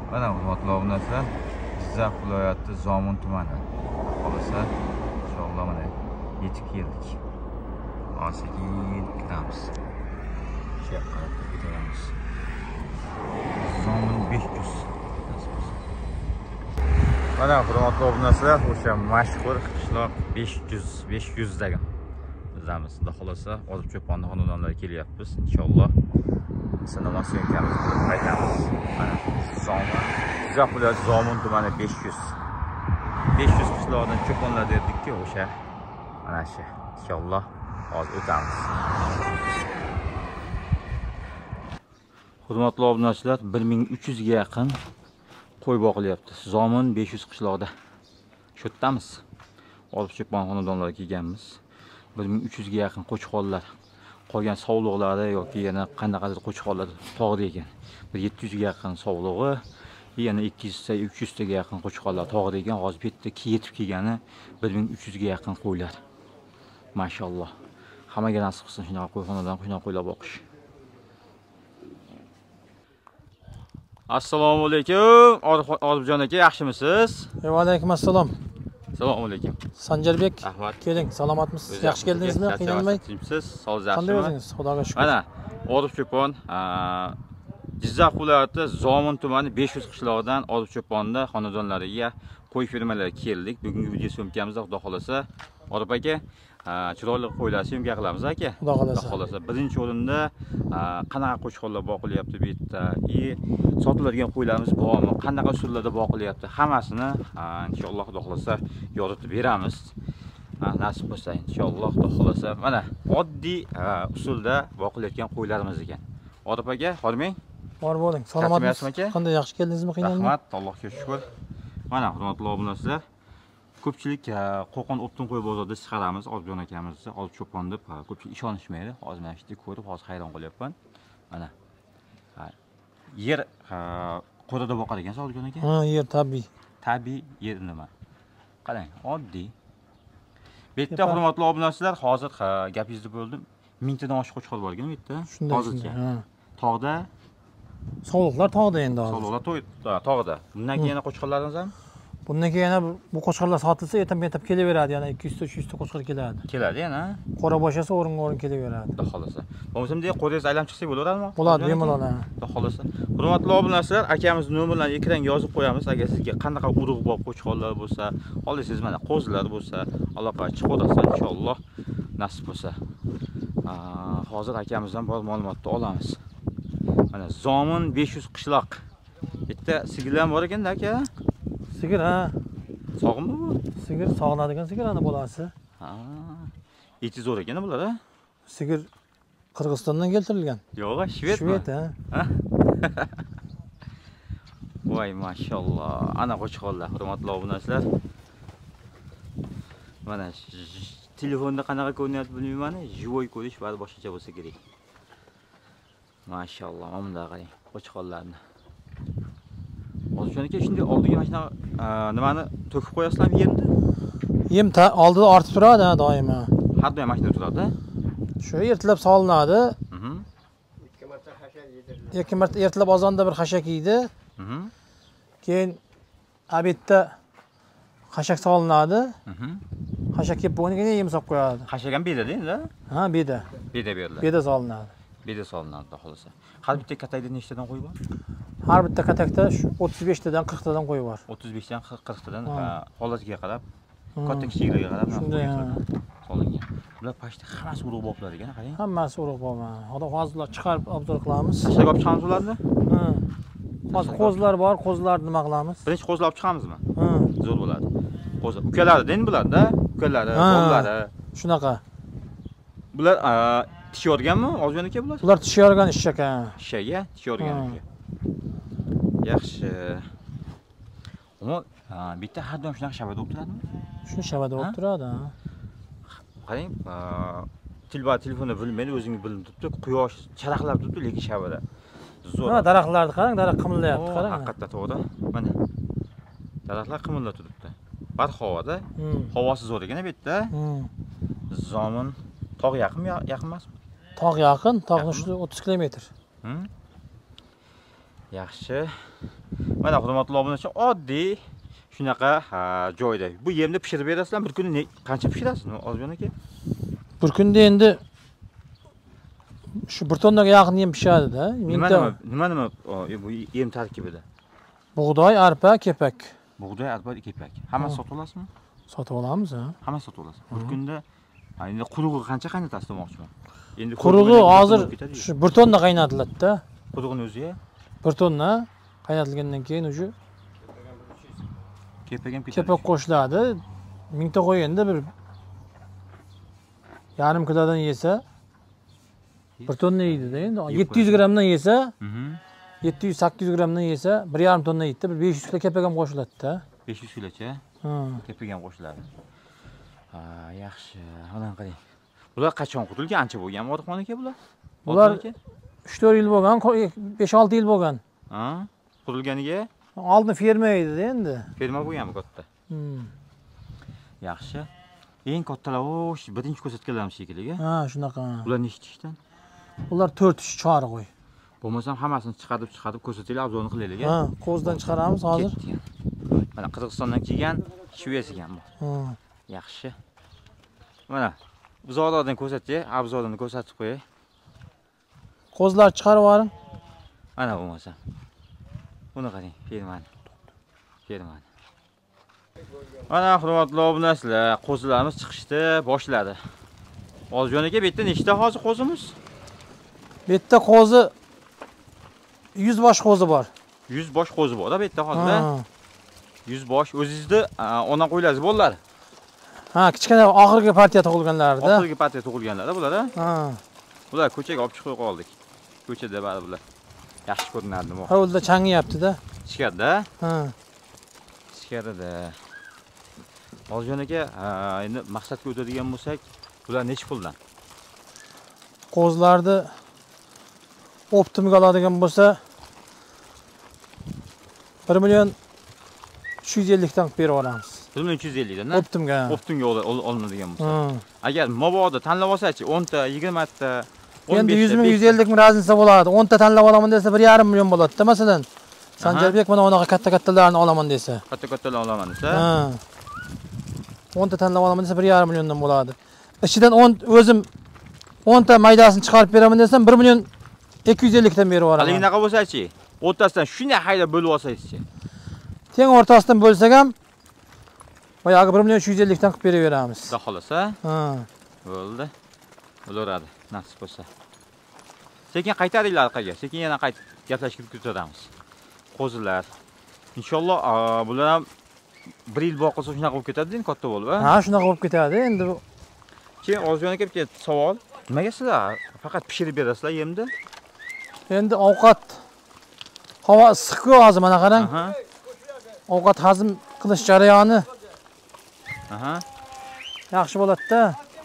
Mana hurmatli obunachilar, Jizzax viloyati Zomin tumani. Qolsa, inshaalloh mana yetib keldik. Sekin kiramiz. Shu yoqqa ketamiz. Zomin 500. Mana hurmatli obunachilar, o'sha mashhur qishloq 500 degan. Bizamiz. Xudo xolasa, Ozib Cho'ponni xonadonlariga kelyapmiz. Inshaalloh sinema syomkamiz qilib qaytamiz. Mana Zomin, Jizzax viloyati Zomin tumani 500 qishloqdan cho'ponlar derdik-ku, o'sha mana shu. Inshaalloh hozir o'tamiz. Hurmatli obunachilar, 1300 ga yaqin qo'y boqilyapti. Zomin 500 qishloqda. Shu yerdamiz. Ozib Cho'pon xonadonlariga kelganmiz. 1300 ga yaqin qo'chqorlar, qolgan sovliqlari yoki yana qandaqadir qo'chqorlar tog'da ekan. 700 ga yaqin sovlig'i, yana 200 ta 300 taga yaqin qo'chqorlar tog'da ekan. Hozir bu yerda yetib kelgani 1300 ga yaqin qo'ylar. Mashalloh. Hammaga nasib qilsin shunaqa qo'yxonadan shunaqa qo'ylar boqish. Assalomu alaykum. Ozibjon aka, yaxshimisiz? Va alaykum assalom. Assalomu alaykum. Sanjarbek, keling, salomatmisiz? Yaxshi keldingizmi? Qiynalmay. Siz sog'siz, Qanday yaxshimi? o'zingiz? Xudoga shukr. Mana Ozib Cho'pon, Jizzax viloyati Zomin tumani 500 qishlog'idan Ozib Cho'ponda xonadonlariga qo'y fermalariga keldik. Bugungi video syomkamizda Xudo xolasa, Ozib aka, chiroyli qo'ylar syomka qilamiz aka. Xudo xolasa. Birinchi o'rinda qanaqa qo'chqorlar boqilyapti bu yerda, sotiladigan qo'ylarimiz bormi, qanaqa usullarda boqilyapti, hammasini inshaalloh Xudo xolasa yoritib beramiz. Nasib bo'lsa inshaalloh Xudo xolasa. Mana oddiy usulda boqilayotgan qo'ylarimiz ekan. Ozib aka, xormang. Bor bo'ling. Salomatmisiz? Qanday, yaxshi keldingizmi? Qiynalmay. Rahmat, Allohga shukr. Mana hurmatli obunachilar, ko'pchilik Qo'qon Optin qo'y bozorida chiqaramiz, Ozibjon akamizni, Ozib Cho'pon deb ko'pchilik ishonishmaydi. Hozir mana shu yerda ko'rib, hozir hayron qolyapman. Mana yer qo'rada boqar ekansiz, Ozibjon aka? Yer tabiiy. Tabiiy yer nima? Qarang, oddiy. Bu yerda hurmatli obunachilar, hozir gapingizni bo'ldim. 1000 tadan oshiq qo'chqor bor ekan bu yerda. Hozircha. Tog'da Sovliqlar tog'da endi hozir. Sovliqlar tog'da. Bundan keyin yana qo'chqorlarimiz ham? Bundan keyin yana bu qo'chqorlar sotilsa, etib kelaveradi, yana 200 ta 300 ta qo'chqor keladi. Keladi yana. Qora boshasi o'rin-o'rin kelaveradi. Xudo xolasa. Bo'lmasa qo'ringiz aylanib chiqsak bo'laveradimi? Bo'ladi, bemalol. Xudo xolasa. Hurmatli obunachilar, akamiz nomerlarini ekranga yozib qo'yamiz. Agar sizga qanaqa urug' bor qo'chqorlar bo'lsa, olasiz, mana qo'zlar bo'lsa, aloqaga chiqib olasiz inshaalloh. Nasib bo'lsa. Hozir akamizdan bor ma'lumotni olamiz. Mana Zomin 500 qishloq. Bitta sigirlar bor ekan-da aka. Sigir, Sog'mi bu? Sigir sog'inadigan sigir ana bolasi. Eti zo'r ekan bular, ha? Sigir Qirg'izistondan keltirilgan. Yo'q, Shvedmi? Shved, ha. Voy, mashalloh. Ana qo'chqorlar, hurmatli obunachilar. Mana telefonda qanaqa ko'rinyapti bilmayman, jivoy ko'rish bari boshqacha bo'lsa kerak. Mashalloh, mana bunday qarang, qo'chqorlarni. Ozibjon aka, shunday oldiga mashina nimani to'kib qo'yasizlarmi yerni? Yem oldida ortib turadi doimo. Har doim mashina turadi. Shu ertalab solinadi. Ikki marta ertalab azonda bir xashak yeydi. Keyin obedda xashak solinadi. Xashak yeb bo'lganidan keyin yem solib qo'yadi. Xashak ham bedada endi? Ha, beda. Beda beriladi. Beda solinadi. Beda solinadi, xohlasa. Har bitta katakda nechtadan qo'y bor? Har bitta katakda 35 tadan 40 tadan qo'y bor. 35 dan 40 tadan holatiga qarab, katta kichiklarga qarab shunday solingan. Bular pashta hammasi urug' boqlar ekan, qarang. Hammasi urug' bo'lgan. Hozir chiqarib obzor qilamiz. Tashlab olib chiqamiz ularni? Hozir qo'zlar bor, qo'zlarni nima qilamiz? Birinchi qo'zlar olib chiqamizmi? Zo'r bo'ladi. Qo'zlar, ukalari endi bularda, ukalari, o'g'illari. Shunaqa. Bular tish yorganmi? Ozibjon aka bular? Bular tish yorgan ishchi ekan. Ishga tish yorgan uka. Yaxshi. Ammo bitta har doim shunaqa shabada o'tirib turadimi? Shuni shabada o'tirib turadi. Qarang, telefonda bilmaydi, o'zingiz bilinib turibdi, quyosh charaqlab turibdi, lekin shabada. Zo'r. Daraxtlarni qarang, daraxt qimillayapti, qarang. Haqiqatda to'g'ri. Mana. Daraxtlar qimillab turibdi. Barhavoda. Havosi zo'r ekan bu yerda. Zomin tog' yaqin emasmi? Tog' yaqin, tog'ni shu 30 kilometr. Yaxshi. Mana hurmatli obunachi, oddiy shunaqa joyda. Bu yemni pishirib berasizlar, bir kuni qancha pishirasiz? Ozgina aka. Bir kunda endi shu 1 tonnaga yaqin yem pishadi-da. Nima bu yem tarkibida? Bug'doy, arpa, kepak. Bug'doy, arpa, kepak. Hammasi sotib olasizmi? Sotib olamiz, ha. Hammasi sotib olasiz. Bir kunda endi qurug'i qancha qaynatasiz demoqchiman. Endi Qurug'i hozir shu 1 tonna qaynatiladi-da. Qurug'ini o'zi-ya? 1 tonna qaynatilgandan keyin o'sha kepak ham ketadi. kepak qo'shiladi. 1000 ta qo'yganda bir yarim kilodan yesa 1 tonna yeydi-da endi. 700 gramdan yesa, 700-800 gramdan yesa 1,5 tonna yeydi. Bir 500 kilo kepak ham qo'shiladi-da. 500 kilocha? Kepak ham qo'shiladi. Yaxshi. Mana qarang. Bular qachon qurilgan? Ancha bo'lgan Orixon aka bular? Bular 3-4 yil bo'lgan, 5-6 yil bo'lgan. Qurilganiga? Oldin ferma edi endi. Ferma bo'lganmi katta? Yaxshi. Eng kattalar birinchi ko'rsatganlarim shekilli. Ha, shunaqa. Ular nechta ishdan? Ular 4 ish chori qo'y. Bo'lmasam hammasini chiqarib ko'rsataylik, obzorni qilaylik. Ha, qo'zdan chiqaramiz hozir. Mana Qozog'istondan kelgan, Shvetsiyadan bu. Yaxshi. Mana bozordan ko'rsatay, obzorni ko'rsatib qo'yay. Qo'zlar chiqarib yuboring. Mana bo'lmasa. Buni qarang, fermani. Mana hurmatli obunachilar, qo'zilarimiz chiqishdi, boshladi. Ozjon aka, bu yerda nechta hozir qo'zimiz? Bu yerda qo'zi 100 bosh qo'zi bor. 100 bosh qo'zi bor-da bu yerda hozir. 100 bosh o'zingizda ona qo'ylaringiz bolalar. Ha, kichkina oxirgi partiya tug'ilganlarida. Oxirgi partiya tug'ilganlar bular, ha? Bular ko'chaga olib chiqib qoldik. Ko'chada bari bular. Yaxshi ko'rinadi bu. Hovlida changyapti-da. Ichkarida? Ha. Ichkarida. Ozjon aka, endi maqsadga o'tadigan bo'lsak, bular necha puldan? Qo'zlarni optimga oladigan bo'lsa 1 million 350 dan berib olamiz. 1 million 350 dan, Optimga. Optimga olinadigan bo'lsa. Agar mabodo tanlab olsa-chi, 10 ta, 20 ta, 15 ta. Endi 100 ming 150 ming raznica bo'ladi. 10 ta tanlab olaman desa 1,5 million bo'ladi-da, masalan. Sanjarbek mana unaqa katta-kattalarni olaman desa. Katta-kattalarni olaman desa. 10 ta tanlab olaman desa 1,5 milliondan bo'ladi. Ichidan 10 o'zim 10 ta maydasini chiqarib beraman desam 1 million 250 dan berib yuboraman. Hali unaqa bo'lsa-chi, o'rtasidan shunday haydab bo'lib olsangiz-chi. Teng o'rtasidan bo'lsak ham boyagi 1 million 350 dan qilib beraveramiz. Xudo xolasa. Bo'ldi. Bo'laveradi, nasib bo'lsa. Sekin qaytaringlar orqaga. Sekin yana qaytib gaplashib ko'taramiz. Qo'zilar. Inshaalloh bular ham 1 yil boqilsa shunaqa bo'lib ketadi-da, katta bo'lib, ha? Ha, shunaqa bo'lib ketadi. Endi bu keyin Ozjon aka bitta savol. Nimaga sizlar faqat pishirib berasizlar yemni? Endi ovqat havo issiq-ku hozir mana qarang. Ovqat hazm qilish jarayoni yaxshi bo'ladi-da.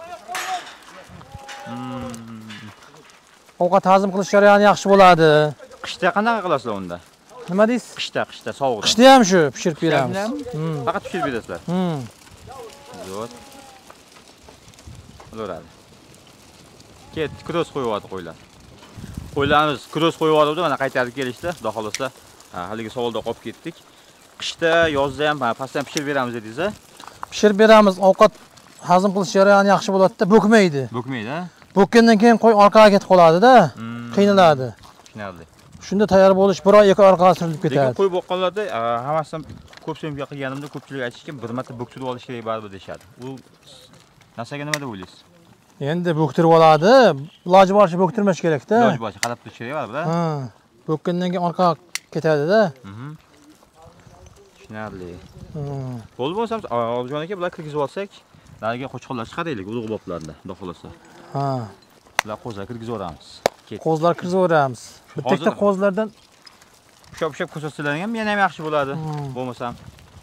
Ovqat hazm qilish jarayoni yaxshi bo'ladi. Qishda qanaqa qilasizlar unda? Nima deysiz? Qishda sovuqda. Qishda ham shu pishirib beramiz. Faqat pishirib berasizlar. Zo'r. Bo'laveradi. Ket kross qo'yib qo'ylar. Qo'ylarimiz kross qo'yib oldi, mana qaytarib kelishdi. Xudo xolasa, haligi savolda qolib ketdik. Qishda, yozda ham pastdan pishirib beramiz dedingiz-a? Pishirib beramiz. Ovqat hazm qilish jarayoni yaxshi bo'ladi-da, bo'kmaydi. Bo'kmaydi, ha? Bo'kkandan keyin qo'y orqaga ketib qoladi-da, qiynaladi. Tushunarli. Shunda tayyor bo'lish 1 oy 2 oy orqaga surilib ketadi. Lekin qo'y boqqanlarda hammasidan ko'p so'mga qilganimda ko'pchilik aytishki, bir marta bo'ktirib olish kerak baribir deshadi. U narsaga nima deb o'ylaysiz? Endi bo'ktirib oladi. Iloji boricha bo'ktirmash kerak-da. Iloji boricha qarab turish kerak baribir, ha? Bo'kkandan keyin orqaga ketadi-da. Tushunarli. Bo'ldi bo'lsa, Ozjon aka bular kirgizib olsak, nariga qo'chqonlar chiqaraylik, urug' boblarida, xudo xolasa. Bular qo'zlar kirgizib olamiz. Qo'zlar kirgizib olamiz. Bitta qo'zlardan ushab ko'rsatsalar ham yana ham yaxshi bo'ladi. Bo'lmasam.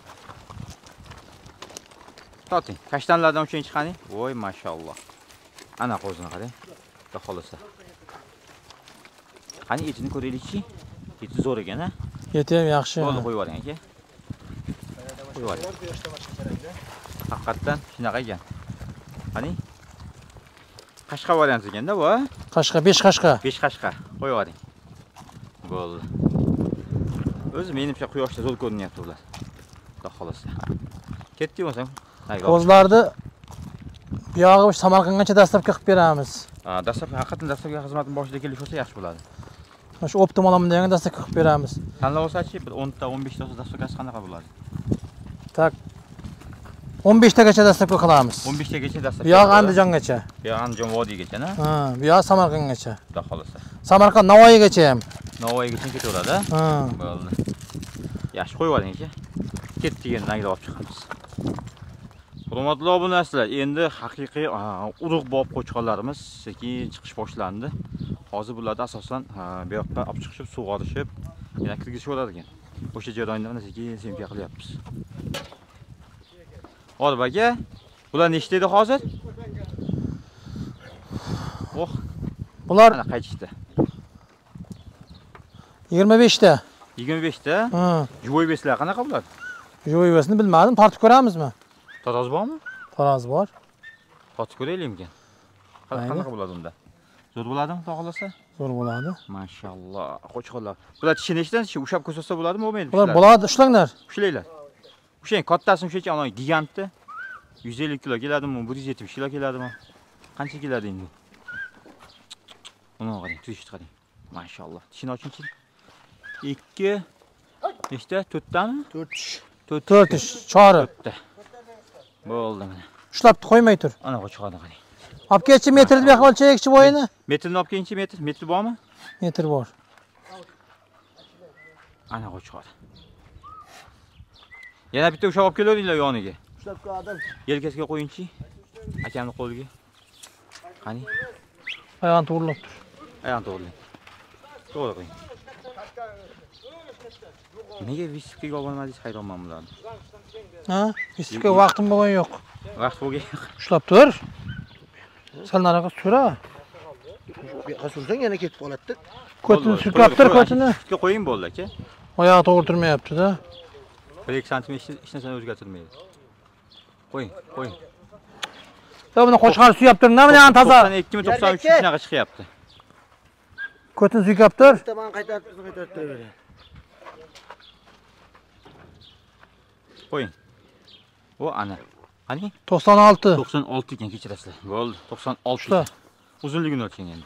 Toting, kashtanlardan uchinchi chiqaning. Voy, mashalloh. Ana qo'zini qarang. Xudo xolasa. Qani etini ko'raylik-chi. Eti zo'r ekan, ha? Eti ham yaxshi. Bo'ldi, qo'yib yuboring aka. Qo'yib yuboring. Haqiqatdan shunaqa ekan. Qani? Qashqa variant ekanda bu, ha? Qashqa, 5 qashqa. 5 qashqa. Qo'yib yuboring. Bo'ldi. O'zi menimcha quyoshda zo'r ko'rinyapti ular. Xudo xolasa. Ketdi bo'lsam. Qo'zlarni bu yog'i Samarqandgacha dastlabki qilib beramiz. Haqiqatan dastlabki xizmatning boshida kelishsa yaxshi bo'ladi. Shu optimal degan dastlabki qilib beramiz. Tanlab olsa-chi, bir 10 ta, 15 ta dastlabkasi qanaqa bo'ladi? Tak. 15 tagacha dastlabki qilamiz. 15 tagacha dastlabki. Bu yoq Andijongacha. Bu yoq Andijon vodiygacha-na? Ha, bu yoq Samarqandgacha. Xudo xolasa. Samarqand Navoiygacha ham. Navoiygacha ketaveradi. Ha. Bo'ldi. Yaxshi qo'yib yuboring-chi. Ketdigan naglab olib chiqamiz. Hurmatli obunachilar, endi haqiqiy urug'bob qo'chqonlarimiz sekin chiqish boshlandi. Hozir bularda asosan bu yoqqa olib chiqishib, suv olishib, yana kirgizishib ekan. O'sha jarayonlarni sekin qilyapmiz. Olib aka, bular nechta edi hozir? Oh, bular ana qaytishdi. 25 ta. 25 ta? Ha. Juvoybeslar qanaqa bular? Juvoybesni bilmadim, tortib ko'ramizmi? Taroz bormi? Taroz bor. Tortib ko'raylikmi? Qanaqa bo'ladi unda? Zo'r bo'ladimi, xudo xolasa? Zo'r bo'ladi. Mashalloh, qo'chqonlar. Bular tishi nechdan? Ushab ko'rsatsa bo'ladimi, bo'lmaydi? Bular bo'ladi, ushlanglar. Ushlaylar. O'shang kattasini o'shacha ana gigantni 150 kilo keladimi, 170 kilo keladimi? Qancha keladi endi? Uni qarang, tuzishni qarang. Mashalloh. Tishini oching-chi. 2 nechta? 4 tami? 4 ish, chori. Bo'ldi mana. Ushlab qo'ymay tur. Ana qo'chqonni qarang. Olib kelchi metrni bu yoqqa o'lchaylikchi bo'yini. Metrini olib kelingchi, metr bormi? Metr bor. Ana qo'chqon. Yana bitta ushab olib kelaverdinglar yoniga. Ushlab qo'ydim. Yelkasiga qo'yingchi. Akamning qo'liga. Qani? Ayağını to'g'rilab tur. Ayağını to'g'rilang. To'g'ri qo'ying. Nega viskiga olmadingiz, hayronman bularni. Ha? Viskiga vaqtim bo'lgan yo'q. Vaqt bo'lgan. Ushlab tur. Sal nariga tura. Bu yoqqa sursang yana ketib qoladi. Ko'tini sukab tur, ko'tini. Sutga qo'ying bo'ldi aka. Oyog'i to'g'ri turmayapti-da. 1-2 sm hech narsani o'zgartirmaydi. Qo'ying, qo'ying. Ya buni qo'chqar suyab tur, nima bilan toza? 92 93 shunaqa chiqyapti. Ko'tini suyab tur. Tamam qaytarib turaveradi. Qo'ying. O ana. Qani? 96. 96 ekan, kechirasizlar. Bo'ldi, 96. Ushla. Uzunligini o'lchang endi.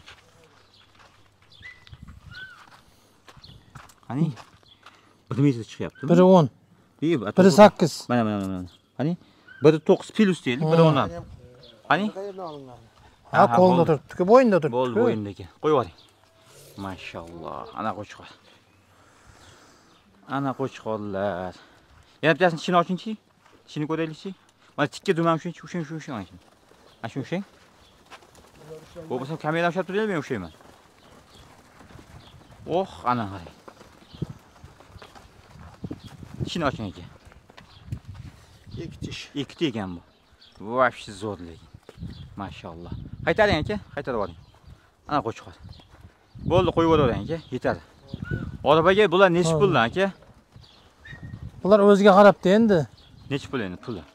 Qani? 1 metr chiqyapti. 1.10. Biri 8. Mana. Qani? 1.9 plus deylik, 1.10 ham. Qani? Qayerdan olingan? Ha, qo'lda turibdi, bo'yinda turibdi. Bo'ldi, bo'yinda ekan. Qo'yib yuboring. Mashalloh, ana qo'chqor. Ana qo'chqorlar. Yana bittasini tishini ochingchi. Tishini ko'raylikchi. Mana tikka dumam shuncha, o'shang. Ana shuncha. Bo'lmasa kamera ushlab turaylik, men o'shayman. Oh, ana qarang. Tishini oching aka. 2 tish. 2 ta ekan bu. Vosh zo'r lekin. Mashalloh. Qaytaring aka, qaytarib oling. Ana qo'chqor. Bo'ldi, qo'yib yuboring aka, yetadi. Arabaga bular nechta puldan aka? Bular o'ziga qarabdi endi. Necha pul endi puli?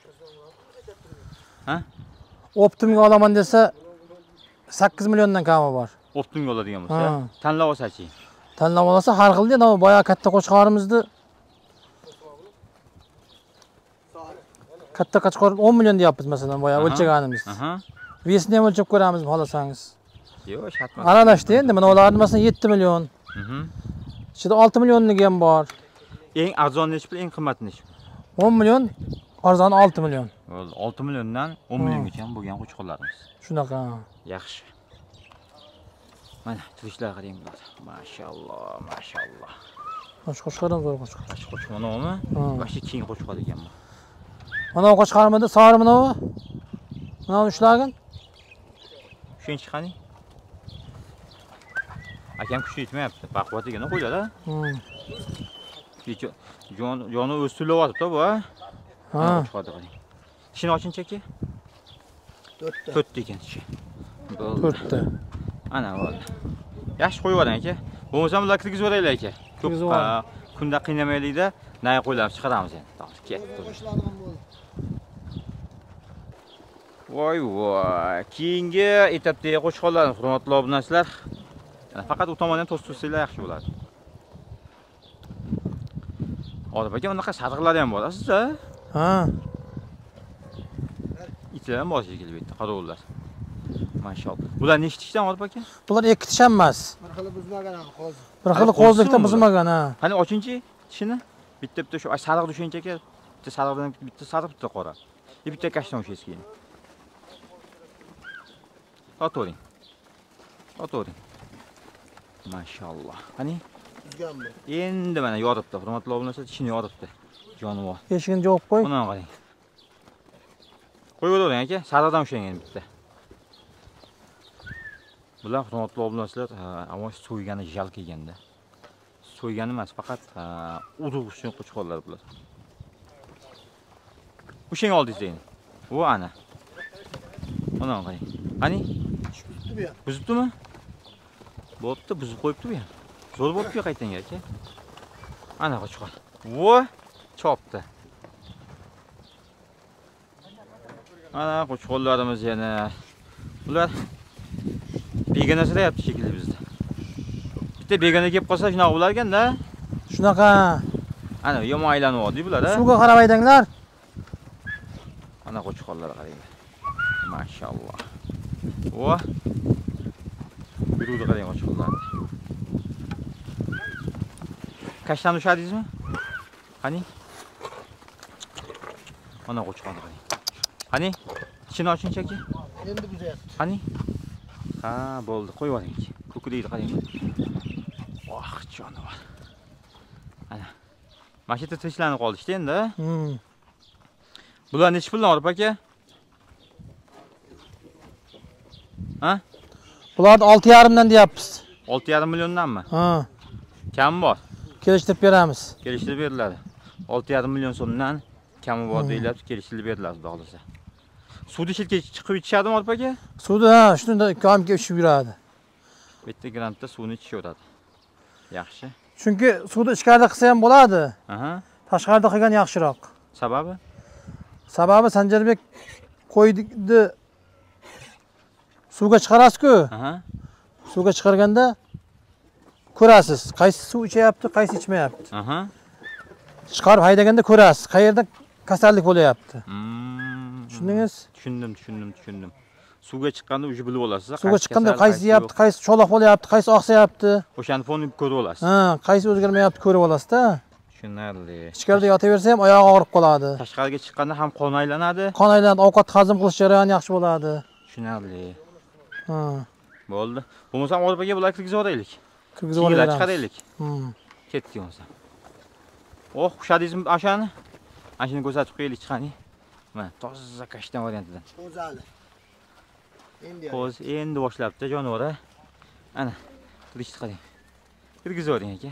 Ha? Optimga olaman desa 8 milliondan kami bor. Optimga oladigan bo'lsa, tanlab olsa-chi. Tanlab olsa har xil dedi, ama boya katta qo'chqorimizni katta qo'chqor 10 million deyapmiz masalan, boya o'lchaganimiz. Vesini ham o'lchab ko'ramiz xohlasangiz. Yo'q, shartmas. Aralashdi endi, mana ularning masalan 7 million. Ichida 6 millionligi ham bor. Eng arzon necha pul, eng qimmat necha pul? 10 million, arzoni 6 million. Bo'ldi, 6 milliondan 10 milliongacha ham bo'lgan qo'chqorlarimiz. Shunaqa. Yaxshi. Mana turishlar qarang bular. Mashalloh. Qo'chqordan zo'r qo'chqor. Qo'chqor manami? Vashi keng qo'chqor ekan bu. Mana qo'chqormidi, sori mana bu. Mana ushlagin. Shuncha qani? Akam kuchli yetmayapti. Baquvvat degan qo'ylar-a. Joni o'stiryapti bu, ha? Ha. Qo'chqorda qarang. Tishini ochingchi aka. 4 ta ekan tishi. 4 ta. Ana bo'ldi. Yaxshi qo'yib yuboring aka. Bo'lmasa bular kirgizib yuboraylik aka. Ko'p kunda qiynamaylikda, nay qo'ylarni chiqaramiz endi. Ketdi. Voy. Keyingi etapdagi qo'chqorlarni hurmatli obunachilar. Faqat u tomondan to'sib tursanglar yaxshi bo'ladi. Orif aka, unaqa sariqlar ham bor, siz-a? Ha. Itlar ham bor shekilli bu yerda, qorovullar. Mashallah. Bular nechta ishdan Orif aka? Bular ikki tish emas. Bir xili buzmagan hozir. Bir xil qo'zlikda buzmagan, ha. Qani ochinchi tishini? Bitta shu sariq dushuncha aka, bitta sariqdan bitta sariq, bitta qora. Bitta kashtan o'sha eski. Otoring. Otoring. Mashallah. Qani Buzganmi? endi mana yoribdi. Hurmatli obunachilar, tishini yoribdi. Jonivor. Eshigini javob qo'y. Buni qarang. Qo'yavering aka, sariqdan o'shangan bitta. Bular hurmatli obunachilar, avval so'ygani jal kelganda. So'ygani emas, faqat urug' uchun qo'chqonlar bular. O'shang oldingiz. Bu ana. Mana qarang. Qani? Buzibdi bu ham. Buzibdimi? Bo'pti, buzib qo'yibdi bu ham. Zo'r bo'pti qaytanga aka. Ana qo'chqon. Vo, chopdi. Ana qo'chqonlarimiz yana. Bular begonasida yapti shekilli bizda. Bitta begona kelib qolsa shunaqa bo'lar ekan-da. Shunaqa. Ana yomon aylanib oldi bular-a. Suvga qarab aydanglar. Ana qo'chqonlar qaranglar. Mashallah. Vo. Yuruvdi qarang qo'chqonlarni. Kashtan ushadingizmi? Qani? Mana qo'chqonni qarang. Qani? Ichini oching aka. Endi buzyapti. Qani? Ha, bo'ldi, qo'yib yuboring. Ko'klaydi qarang. Voh, jonivor. Ana. Mana shu yerda tinchlanib qoldi endi. Bular necha puldan Orif aka? Ha? Bularni 6,5 dan deyapmiz. 6,5 milliondanmi? Ha. Kam bor. Kelishtirib beramiz. Kelishtirib beriladi. 6,5 million so'mdan kami bor deyiladi, kelishtirib beriladi, xudo xolasa. Suvda shirka chiqib ichishadimi Orif aka? Suvda, ha, shunda kamga uchib yuradi. Bitta grantda suvni ichishaveradi. Yaxshi. Chunki suvda ichkarida qilsa ham bo'ladi. Aha. Tashqarida qilgan yaxshiroq. Sababi? Sababi Sanjarbek qo'yni suvga chiqarasiz-ku. Aha. Suvga chiqarganda ko'rasiz, qaysi suv ichyapti, qaysi ichmayapti. Aha. Chiqarib haydaganda ko'rasiz, qayerda kasallik bo'layapti. Tushundingiz? Tushundim. Suvga chiqqanda o'zi bilib olasiz. Suvga chiqqanda qaysi yeyapti, qaysi cho'loq bo'layapti, qaysi oqsayapti. O'shani fonib ko'rib olasiz. Ha, qaysi o'zgarmayapti ko'rib olasiz-da. Tushunarli. Ichkarida yotaversa ham oyog'i og'rib qoladi. Tashqariga chiqqanda ham qon aylanadi. Qon aylanadi, ovqat hazm qilish jarayoni yaxshi bo'ladi. Tushunarli. Ha. Bo'ldi. Bo'lmasa Orif aka bular kirgizib yuboraylik. Kirgizib yuboraylik. Chiqaraylik. Ketdik bo'lsa. Oh, xushadingizmi ashani? Ashini ko'rsatib qo'yaylik chiqani. Mana toza kashtan variantidan. Qo'zali. Qo'z endi boshlabdi jonivor. Ana, turishni qarang. Kirgizib yuboring aka.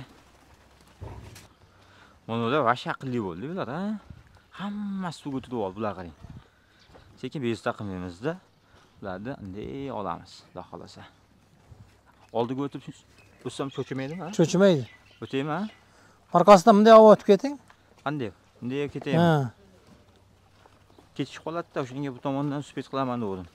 Mana vash aqlli bo'ldi bular, ha? Hammasi suvga turib oldi, bular qarang. Sekin bezta qilmaymizda. Bularni bunday olamiz, xudo xolasa. Oldiga o'tib o'tsam cho'chimaydimi, ha? Cho'chimaydi. O'taymi, ha? Orqasidan bunday olib o'tib keting. Qanday? Bunday ketaymi? Ha. Ketish qoladi-da, o'shanga bu tomondan spet qilaman dedim.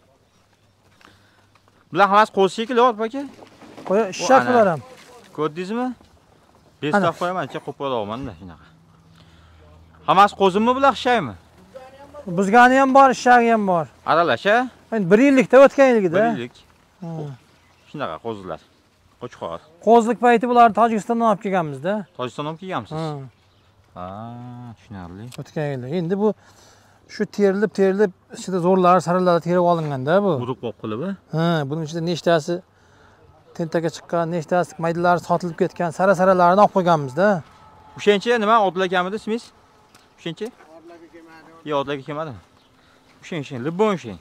Bular hammasi qo'z shekilli Orif aka. Qo'ya shart bular ham. Ko'rdingizmi? Bezta qo'yaman, qo'polaman-da shunaqa. Hammasi qo'zimmi bular, shaymi? Buzgani ham bor, ishagi ham bor. Aralash, ha? Endi 1 yillikda o'tgan yilgida. 1 yillik. Shunaqa qo'zlar. Qo'chqor. Qo'zlik payti bularni Tojikistondan olib kelganmiz-da. Tojikistondan olib kelganmisiz? Ha, tushunarli. O'tgan yil. Endi bu shu terilib, ichida zo'rlar, saralari terib olinganda bu. Urug' bo'lib qolib, ha, buning ichida nechtasi tentaga chiqqan, nechtasi maydalari sotilib ketgan, saralarini olib qo'yganmiz-da. O'shancha nima, Odil akamidi ismingiz? O'shancha? Odilga kelmadi. Yo'q, Odilga kelmadimi? O'shan, libon o'shan.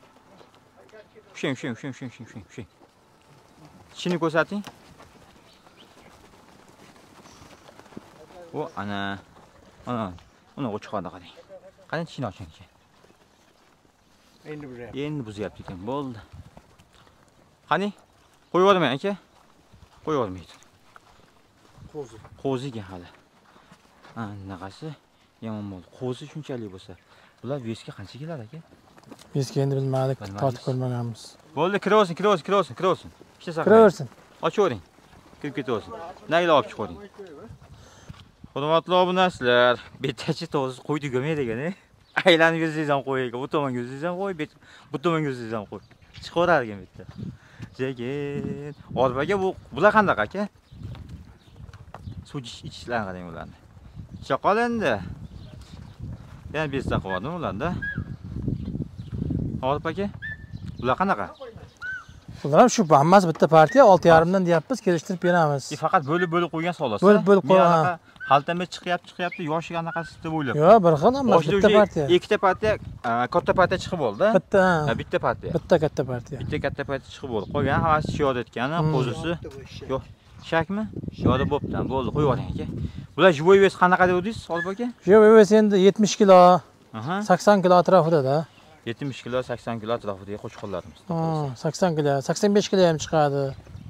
O'shan. Chini ko'rsating. O, ana qo'chqonni qarang. Qani chini oching. Endi buzyapti ekan, bo'ldi. Qani? Qo'yib yubormang aka. Qo'yib yubormaydi. Qo'ziga hali. Anaqasi yomon bo'ldi. Qo'zi shunchalik bo'lsa, bular vesga qancha keladi aka? Vesga endi bilmadik, tortib ko'rmaganmiz. Bo'ldi, kiraversin. Ishlasa Kiraversin. Ochavering. Kirib ketaversin. Nayla olib chiqaring. Hurmatli obunachilar, betachi to'g'risi qo'ydi ko'maydi ekan. Aylanib yursangiz ham qo'y ekan, bu tomonga yursangiz ham qo'y, bu tomonga yursangiz ham qo'y. Chiqaverar ekan bitta. Lekin orbaga bular qanday aka? Suv ichishlarini qarang ularni. Icha qol endi. Yana besdan qo'ydim ularda. Orba aka, bular qanaqa? Bular ham shu hammasi bitta partiya 6,5 dan deyapmiz, kelishtirib beramiz. Faqat bo'lib qo'ygan solasiz. Bo'lib qo'ygan. Haltama chiqyapti, yoshiga anaqasi deb o'ylab. Yo'q, bir xil hammasi bitta partiya. Ikkita partiya, katta partiya chiqib bo'ldi. Bitta partiya. Bitta katta partiya. Bitta katta partiya chiqib bo'ldi. Qolgan hammasi shiyoda etgani, qo'zisi. Yo'q. Shakmi? Shiyoda bo'pti. Bo'ldi, qo'yib yuboring aka. Bular jivoy wes qanaqa dedingiz, Olib aka? Jivoy wes endi 70 kilo, 80 kilo atrofida-da. 70 kilo, 80 kilo atrofidagi qo'chqonlarimiz. 80 kilo, 85 kilo ham chiqadi.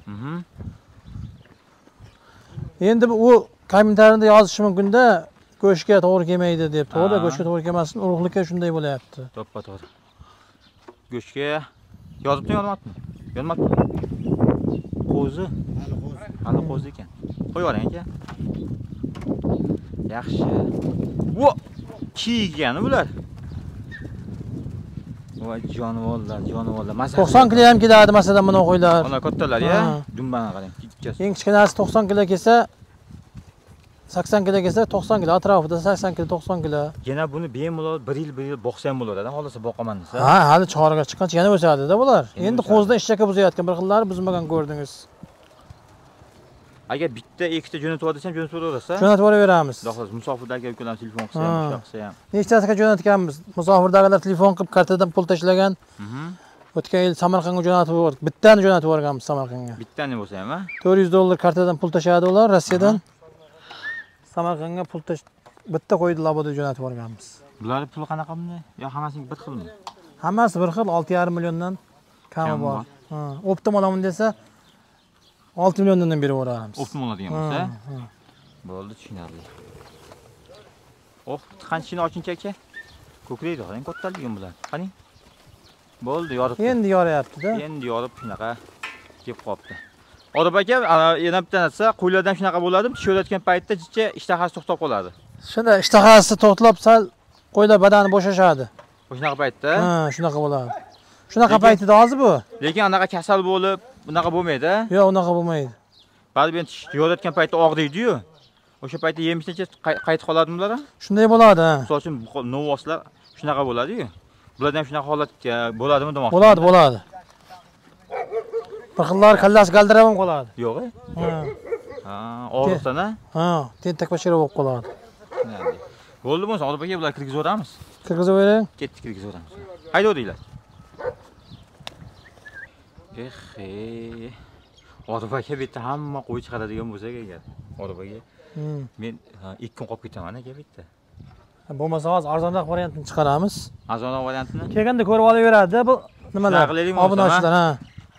Endi u kommentariyada yozishi mumkin-da, go'shtga to'g'ri kelmaydi deb. To'g'ri, go'shtga to'g'ri kelmasin, urug'likka shunday bo'layapti. To'g'ri. Go'shtga yozibmi, yozmabmi? Yozmabmi? Qo'zi. Hali qo'zi ekan. Qo'yib yuboring aka. Yaxshi. Vo! Kiygani bular. Voy jonivorlar. 90 kilo ham keladi masalan buni qo'ylar. Mana kattalar-ya. Dumbani qarang. Eng kichkinasi 90 kilo kelsa, 80 kilo kelsa 90 kilo atrofida 80 kilo 90 kilo. Yana buni bemalol 1 yil boqsa ham bo'ladi. Xohlasa boqaman desa. Ha, hali chorga chiqqancha yana o'sadi-da bular. Endi qo'zda ishchaka buzayotgan bir xillari buzmagan ko'rdingiz. Agar bitta ikkita jo'natib yuborsam, jo'natib yuborsa, jo'natib yuboramiz. Xolos musofirdaga ukalar telefon qilsa ham, shu qilsa ham. Nechtasiga jo'natganmiz? Musofirdagilar telefon qilib kartadan pul tashlagan. O'tgan yil Samarqandga jo'natib yubordik. Bittani jo'natib yuborganmiz Samarqandga. Bittani bo'lsa ham, ha? $400 kartadan pul tashladi ular Rossiyadan. Samarqandga pul bitta qo'ydi laboda jo'natib yuborganmiz. Bular pul qanaqa bunday? Yo hammasi bir xilmi? Hammasi bir xil, 6,5 milliondan kami bor. Optim olaman desa 6 milliondan berib yuboramiz. Optim oladigan bo'lsa? Bo'ldi, tushunarli. Qanchini ochinchi aka? Ko'kraydi, qarang, kattaligim bular. Qarang. Bo'ldi, yorib. Endi yoryapti-da. Endi yorib shunaqa kelib qolibdi. Orab aka, yana bitta narsa, qo'ylardan shunaqa bo'ladi, pishayotgan paytda jicha ishtahasi to'xtab qoladi. Shunda ishtahasi to'xtab sal qo'ylar badani bo'shashadi. Shunaqa paytda? Ha, shunaqa bo'ladi. Shunaqa paytida hozir bu. Lekin anaqa kasal bo'lib, bunaqa bo'lmaydi. Yo'q, unaqa bo'lmaydi. Ba'zi endi yorayotgan paytda og'riydi-yu. O'sha paytda yemishncha qaytib qoladimi bular? Shunday bo'ladi, ha. Misol uchun novoslar shunaqa bo'ladi-yu. Bulardan shunaqa holatga bo'ladimi demoqchi? Bo'ladi. Bir xillar kallasi galdirab ham qoladi. Yo'q, ha, og'riqdan, ha, tentak bashara bo'lib qoladi. Bo'ldi bo'lsa, olib aka bular kirgizib yuboramiz. Kirgizib bering. Ketdik, kirgizib yuboramiz. Haydavdinglar. Olib aka bitta hamma qo'y chiqaradigan bo'lsak agar, olib aka. Men 2 kun qolib ketaman aka bitta. Bo'lmasa hozir arzonroq variantini chiqaramiz. Arzonroq variantini? Kelganda ko'rib olaveradi bu nimalar? Obunachilar, ha.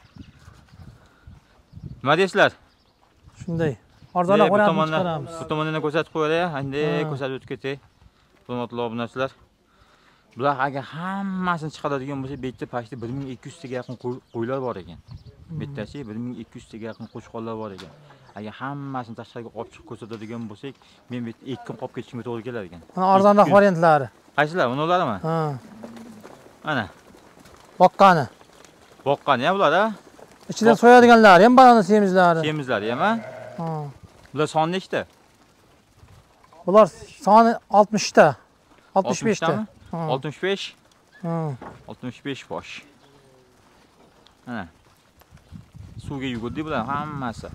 Nima deysizlar? Shunday. Arzonroq variantini chiqaramiz. Bu tomondan ko'rsatib qo'yay, endi ko'rsatib o'tib ketay. Hurmatli obunachilar. Bular agar hammasini chiqaradigan bo'lsa, bu yerda pashti 1200 taga yaqin qo'ylar bor ekan. Bittasi 1200 taga yaqin qo'chqonlar bor ekan. Agar hammasini tashqariga olib chiqib ko'rsatadigan bo'lsak, men bu yerda 2 kun qolib ketishimga to'g'ri kelar ekan. Mana arzonroq variantlari. Qaysilar? Ularmi? Ha. Ana. Boqqani. Boqqani ham bular, ha? Ichida so'yadiganlar ham bor, semizlari. Semizlari ham, ha? Ha. Bular soni nechta? Bular soni 60 ta. 65 ta. 65? Ha. 65 bosh. Ana. Suvga yugurdi bular hammasi.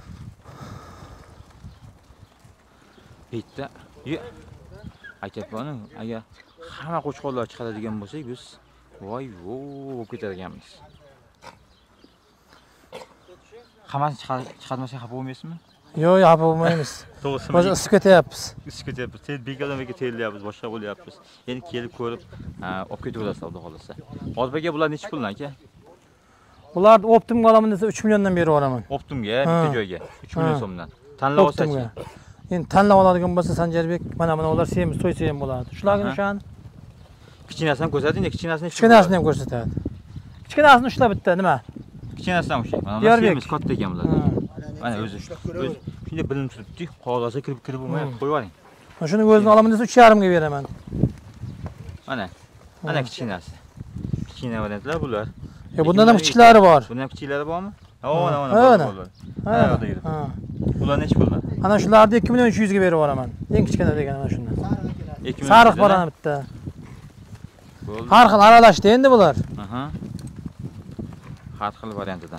Bitta. Aytayapman, agar hamma qo'chqonlar chiqaradigan bo'lsak, biz voy bo'lib ketar ekanmiz. Hammasini chiqarmasak xafa bo'lmaysizmi? Yo'q, xafa bo'lmaymiz. To'g'risimi? Biz isib ketyapmiz. Isib ketyapmiz. Begonaga teylyapmiz, boshqa bo'lyapmiz. Endi kelib ko'rib, olib ketaverasiz, xudo xolasa. Hozir aka bular necha puldan aka? Bularni optimga olaman desa 3 milliondan berib yuboraman. Optimga, bitta joyga 3 million so'mdan. Tanlab olsachi. Endi tanlab oladigan bo'lsa Sanjarbek, mana ular semiz to'ysa ham bo'ladi. Shularga nishon. Kichkinasini ko'rsating, kichkinasini ham ko'rsatadi. Kichkinasini ushlab bitta nima? Kichkinasidan o'sha. Mana ular semiz katta ekan bular. Mana o'zi shunday bilinib turibdi, qog'ozga kirib bo'lmayapti, qo'yib yuboring. Shuni o'zini olaman desa 3,5 ga beraman. Mana. Ana kichkinasi. Kichkina variantlar bular. Bundan ham kichiklari bor. Bundan ham kichiklari bormi? Mana. Mana. Ha, yo'qda yurib. Bular necha pulmi? Ana shularni 2,300 ga berib yuboraman. Eng kichkina degan mana shundan. 2 million. Sariq bor ana bitta. Bo'ldi. Har xil aralashdi endi bular. Aha. Har xil variantidan.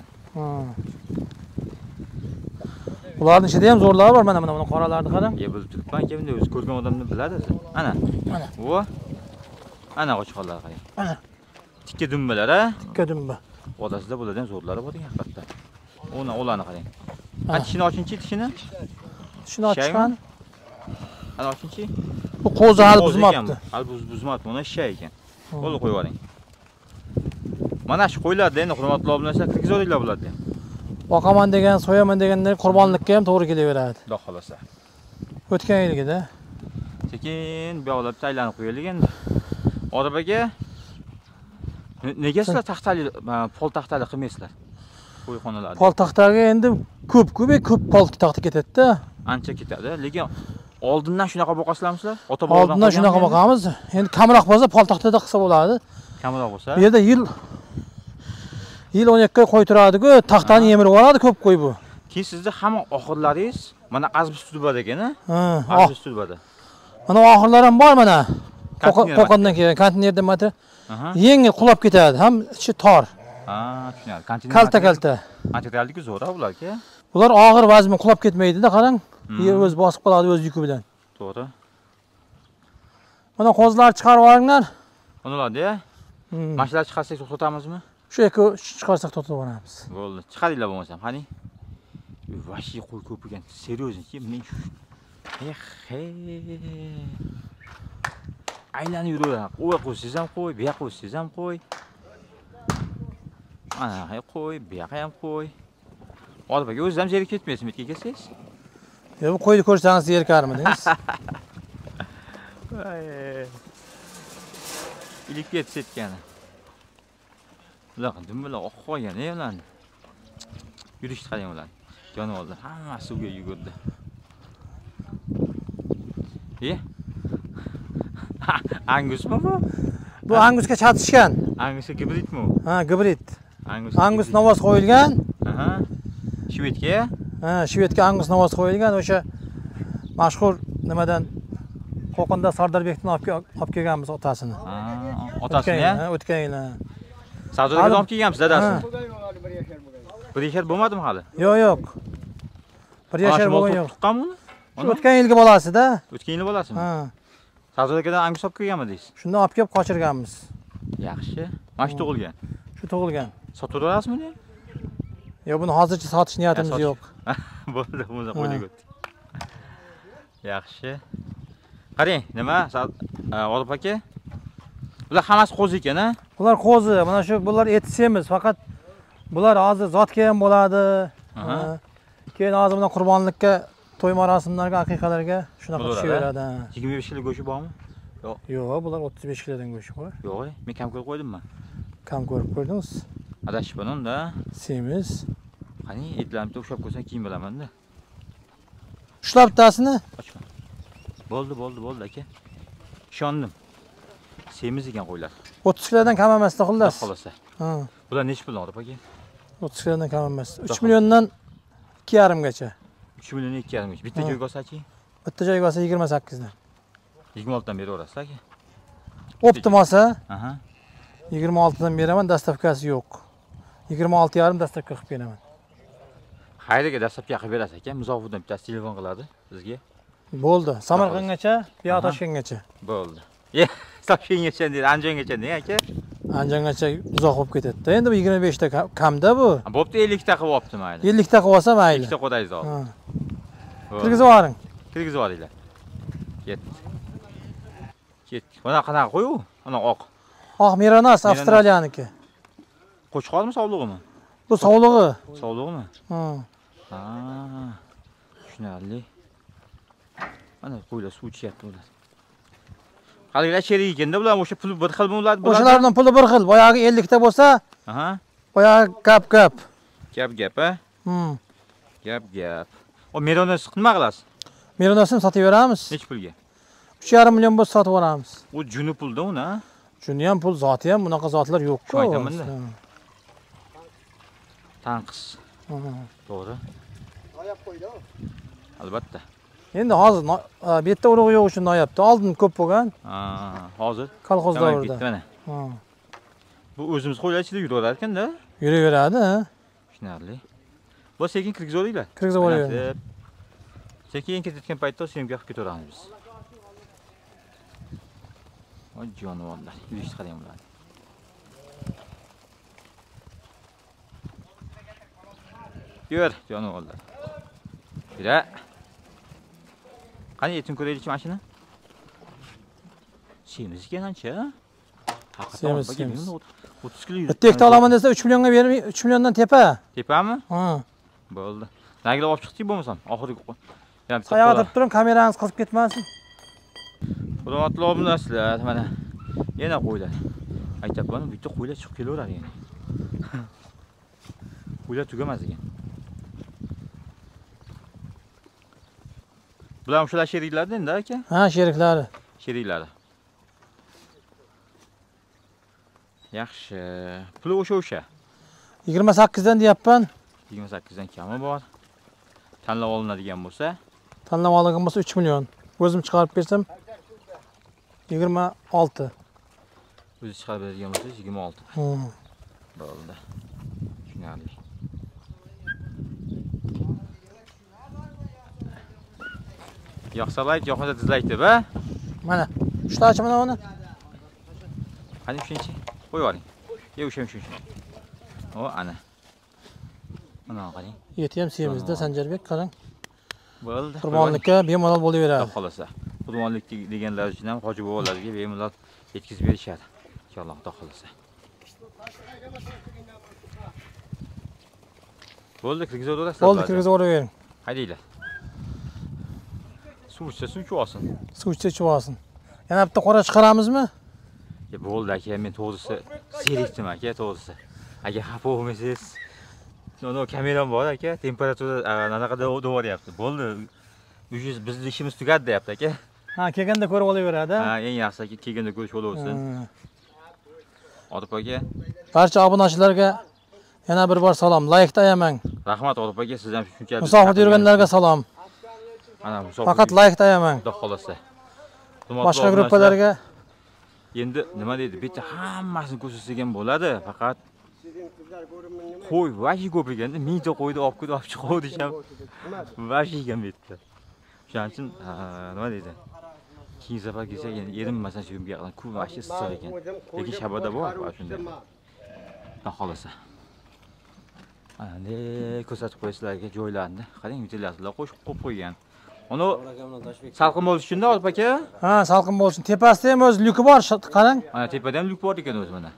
Bularning ichida ham zo'rlari bor. Mana buni qoralarni qarang. Bilib turibman, kimda o'zi ko'rgan odamni biladi. Ana. Mana. Vo. Ana qo'chqonlar qarang. Mana. Tikka dumbalar, a? Tikka dumba. Odasida bulardan zo'rlari bor ekan haqiqatdan. Ularni qarang. Ha, tishini ochinchi, tishini. Shuni ochgan. Ana ochinchi. Bu qo'zi hali buzmabdi. Hali buzmabdi. Mana shay ekan. Qo'lga qo'yib yuboring. Mana shu qo'ylarda endi hurmatli obunachilar kirgizoringlar bularni. Boqaman degan, so'yaman deganlar qurbonlikka ham to'g'ri kelaveradi. Xudo xolasa. O'tgan yilgida. Sekin bu yoqlab aylanib qo'yaylik endi. Orif aka, nega sizlar taxtali, pol taxtali qilmaysizlar? Qo'yxonalarni. Pol taxtaga endi ko'p pol taxta ketadi-da. Ancha ketadi, lekin oldindan shunaqa boqasizlarmisizlar? Oldindan shunaqa boqamiz. Endi kamroq bo'lsa pol taxtada qilsa bo'ladi. Kamroq bo'lsa? Bu yerda yil 12 ga qo'y turadi-ku, taxtani yemirib oladi ko'p qo'y bu. Keyin sizda hamma oxirlaringiz mana azbi stulbada ekan-a? Ha, azbi stulbada. Mana oxirlar ham bor mana. Qo'qondan kelgan konteynerdan metra. Yengil qulab ketadi, ham ichi tor. Ha, tushunarli. Kalta. Materialniki zo'r-a bular-ku. Bular og'ir vazmin qulab ketmaydi-da, qarang. Yer o'z bosib qoladi o'z yuki bilan. To'g'ri. Mana qo'zlar chiqarib yuboringlar. Unalarda-ya? Mashlar chiqarsak to'xtatamizmi? Shu yerga chiqarsak to'xtatib yuboramiz. Bo'ldi. Chiqaringlar bo'lmasam, qani. Vashi qo'y ko'p ekan. Seryozniki, men shu. Aylanib yuraveradi. U yoqqa qo'ysangiz ham qo'y, bu yoqqa qo'ysangiz ham qo'y. Mana qo'y, bu yoqqa ham qo'y. Orif aka, o'zingiz ham zerikib ketmaysizmi yerga kelsangiz? Bu qo'yni ko'rsangiz zerikarmidingiz? Ilib ketsetgani. Ular dumbalar oq qolgan, ularni. Yurishni qarang ular. Jonivorlar hammasi suvga yugurdi. Angusmi bu? Bu Angusga chatishgan. Angusga gibridmi u? Ha, gibrid. Angus gibrid. novoz qo'yilgan. Aha. Shvedga? Ha, Shvedga Angus novoz qo'yilgan. O'sha mashhur nimadan Qo'qonda Sardorbekdan olib kelganmiz otasini. Ha, otasini? O'tgan yil. Sardorbekdan olib kelganmiz dadasini. Bir yashar bo'lmadimi hali? Yo'q. Bir yashar bo'lgan yo'q. Tuqqanmi uni? O'tgan yilgi bolasida. O'tgan yil bolasimi? Ha. Sardorbekdan Angus olib kelganmi deysiz? Shundan olib kelib qochirganmiz. Yaxshi. Mana shu tug'ilgan. Shu tug'ilgan. Sotib olasizmi uni? Yo'q, buni hozircha sotish niyatimiz yo'q. Bo'ldi, buni qo'ydik o'tdik. Yaxshi. Qarang, nima? Orif aka. Bular hammasi qo'zi ekan-a? Bular qo'zi. Mana shu bular eti semiz, faqat bular hozir zotga ham bo'ladi. Keyin hozir buni qurbonlikka, to'y marosimlarga, aqiqalarga shunaqa tushaveradi. 25 kilo go'shi bormi? Yo'q. Yo'q, bular 35 kilodan go'shi bor. Yo'q, men kam ko'rib qo'ydimmi? Kam ko'rib qo'ydingiz. Adashib unda. Semiz. Qani, etlarimni o'xshab qo'ysa keyin bilaman-da. Ushlab bittasini. Ochma. Bo'ldi aka. Ishondim. Semiz ekan qo'ylar. 30 kilodan kam emas, xullas. Xolasa. Ha. Bular necha pul Orif aka? 30 kilodan kam emas. 3 milliondan 2,5 gacha. 3 million 2,5. Bitta joyga olsa-chi? Bitta joyga olsa 28 dan. 26 dan beraverasiz aka. Optimasa. Aha. 26 dan beraman, dastavkasi yo'q. 26,5 dastavka qilib beraman. Xayriga dastavka qilib berasiz aka. Muzofirdan bittasi telefon qiladi bizga. Bo'ldi. Samarqandgacha, yo'q Toshkentgacha. Bo'ldi. Toshkentgacha deydi, Andijongacha deydi aka. Andijongacha uzoq bo'lib ketadi. Endi bu 25 ta kamda bu. Bo'pti, 50 ta qilib olibdi mayli. 50 ta qilib olsa mayli. 50 ta qo'daysiz olib. Kirgizib yuboring. Kirgizib yuboringlar. Ketdik. Mana qanaqa qo'y u? Ana oq. Oq Miranos Avstraliyaniki. Qo'chqormi, sovlig'imi? Bu sovlig'i. Sovlig'imi? Ha. Ha. Tushunarli. Mana qo'ylar suv ichyapti ular. Haligilar cherik ekanda, bular o'sha puli bir xil bo'ladi. O'shalarning puli bir xil. Boyagi 50 ta bo'lsa, aha. boyagi gap. Gap, a? Gap. O Miranos nima qilasiz? Miranosni sotaveramiz. Nech pulga? 3,5 million bo'lsa sotib yuboramiz. U juni pulda uni, ha? Shuni ham pul zoti ham bunaqa zotlar yo'q-ku. Shu aytaman-da. Tanqis. To'g'ri. Oyab qo'ydi. Albatta. Endi hozir bu yerda urug'i yo'q uchun noyapti. Oldin ko'p bo'lgan. Ha, hozir Kolxoz kamayib davrida. ketdi mana. Bu o'zimiz qo'ylar ichida yuraverar ekanda. Yuraveradi, ha. Tushunarli. Bu sekin kirgizib olinglar. Kirgizib olaveradi. Aylantirib. Sekin ketayotgan paytda syomka qilib ketaveramiz biz. Voy jonivorlar, yurishni qarang ularni. Yur, jonivorlar. Yura. Qani yetim ko'raylikchi mashina? Semiz ekan ancha. Semiz. 30 kilo. Bitta hektar olaman desa 3 millionga bermay, 3 milliondan tepa. Tepami? Ha. Bo'ldi. Nagilar olib chiqdik bo'lmasam, oxirgi. Qayoqqa turib turing, kamerangiz qizib ketmasin. Hurmatli obunachilar, mana yana qo'ylar. Aytibman, bu yerda qo'ylar chiqib kelaveradi yana. Qo'ylar tugamas ekan. Bular shular sheriklarda endi aka? Ha, sheriklari. Sheriklari. Yaxshi. Puli o'sha. 28 dan deyapman. 28 dan kami bor. Tanlab olinadigan bo'lsa, Tanlab olgan bo'lsa 3 million. O'zim chiqarib bersam 26. o'zi chiqarib beradigan bo'lsa 26. Bo'ldi. Tushunarli. Yoqsa like, yoqmasa dislike deb, ha? Mana, uchta achaman uni. Qani shuncha qo'yib yuboring. Ye o'sha. O, ana. Mana qarang. Yeti ham semizda Sanjarbek, qarang. Bo'ldi. Qurbonlikka bemalol bo'laveradi. Xohlasa. Qurbonlik deganlar uchun ham hoji bobolarga bemalol yetkazib berishadi. Inshaalloh xudo xohlasa. Bo'ldi, kirgizib o'rasiz. Bo'ldi, kirgizib o'ravering. Haydanglar. Suv ichib olsin. Suv ichib olsin. Yana bitta qora chiqaramizmi? Bo'ldi aka, men to'g'risi zerikdim aka, to'g'risi. Agar xafa bo'lmasangiz, no kameram bor aka, temperatura anaqada o'rayapti. Bo'ldi. Bizning ishimiz tugadi deyapti aka. Ha, kelganda ko'rib olaveradi. Ha, eng yaxshisi aka, kelganda ko'rish bo'laversin. Odib aka. Barcha obunachilarga yana bir bor salom. Like ayamang. Rahmat Odib aka, siz ham shunchalik Musofirda yurganlarga salom. Ana musofir. Faqat like ayamang. Xudo xolasa. Boshqa gruppalarga endi nima deydi? Bitta hammasini ko'rsatsak ham bo'ladi, faqat qo'y vashi ko'p ekanda, mingta qo'yni olib kelib olib chiqib desham, vashi ekan bu yerda. Shuning uchun nima deydi? Keyin safar kelsak, endi erim masalan shu yerga yaqin ko'p vashi issiq ekan. Lekin shabada bor shunday. Xudo xolasa. Ana ko'rsatib qo'yisizlarga joylarni. Qarang, ventilyasiyalar qo'shib qo'ygan. Uni salqin bo'lish uchun olib aka. ha, salqin bo'lsin. Tepasida ham o'z lyuki bor, qarang. Ana tepada ham lyuk bor ekan o'zi mana.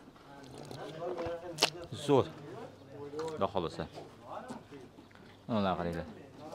Zo'r. Xudo xolasa. Mana qaranglar.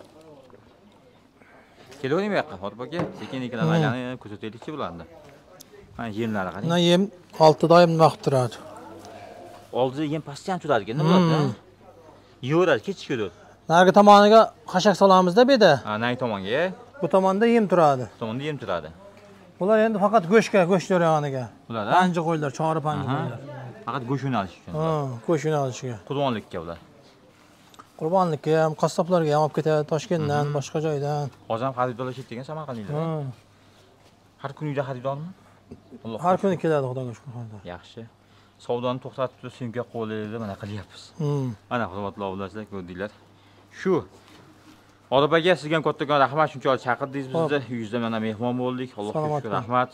Kelavering bu yoqqa, Fatib aka. Sekin-sekin aylanib ko'rsataylikchi bularni. Mana yemlari qarang. Mana yem 6 doim nima qilib turadi. Oldida yem pastda ham turadi ekan, nima bo'ladi? Yo'radi, kechikadi. Nargi tomoniga xashak solamiz-da bu yerda. Ha, nang tomonga. Bu tomonda yem turadi. Bu tomonda yem turadi. Bular endi faqat go'sht yorog'iga. Bular Panji qo'ylar, chori panji qo'ylar. faqat go'shtini olish uchun. Ha, go'shtini olishga. Qurbonlikka ular. Qurbonlikka ham, qassoblarga ham olib ketadi, Toshkentdan, boshqa joydan. Hozir ham xaridorlar ketgan Samarqandliklar. Har kuni uyda xaridormi? Alloh. Har kuni keladi, xudoga shukr. Yaxshi. Savdoni to'xtatib turib, syomka qo'ylaydi, mana qilyapmiz. Mana hurmatli obunachilar, ko'rdinglar. Shu. Odib aka, sizga ham kattakon rahmat, shunchalik chaqirdingiz bizni. Uyingizda mana mehmon bo'ldik. Allohga shukr, rahmat.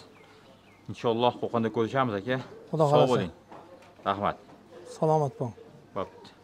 Inshaalloh qo'qonda ko'rishamiz aka. Xudo Sog' xolasa. bo'ling. Rahmat. Salomat bo'ling. Bo'pti.